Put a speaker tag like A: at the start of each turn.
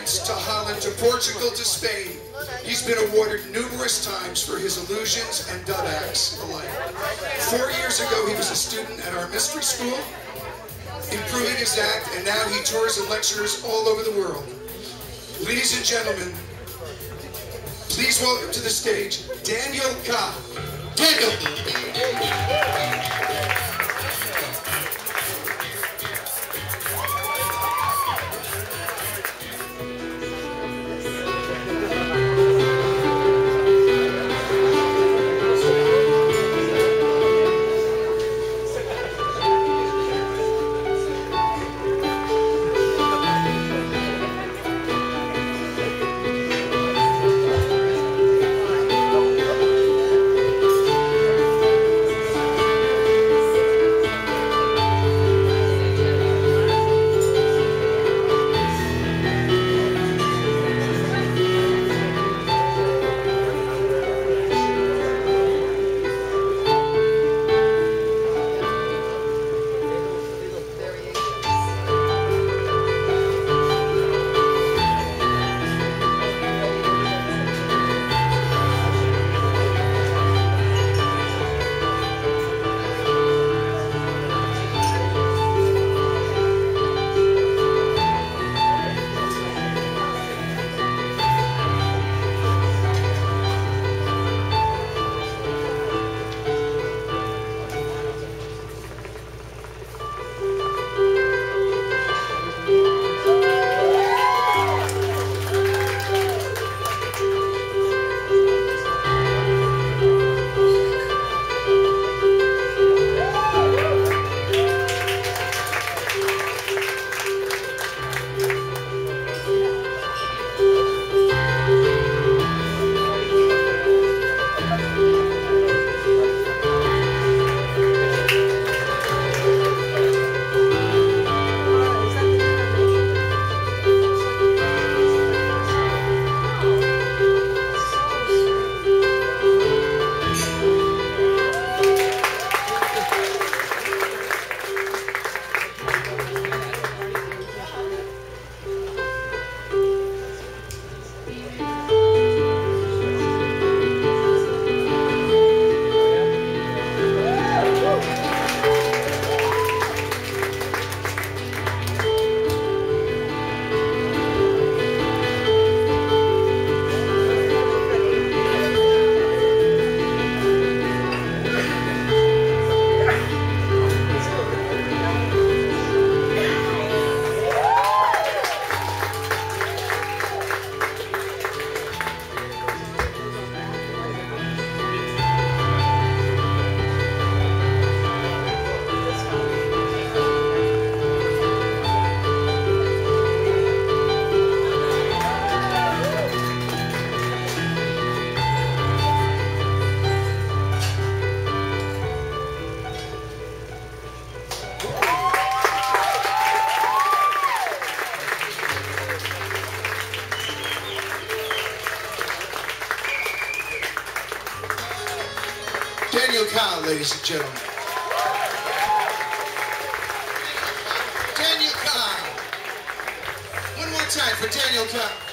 A: France to Holland to Portugal to Spain. He's been awarded numerous times for his illusions and dud acts alike. 4 years ago, he was a student at our mystery school, improving his act, and now he tours and lectures all over the world. Ladies and gentlemen, please welcome to the stage, Daniel Ka. Daniel! Daniel Ka, ladies and gentlemen. Daniel Ka. One more time for Daniel Ka.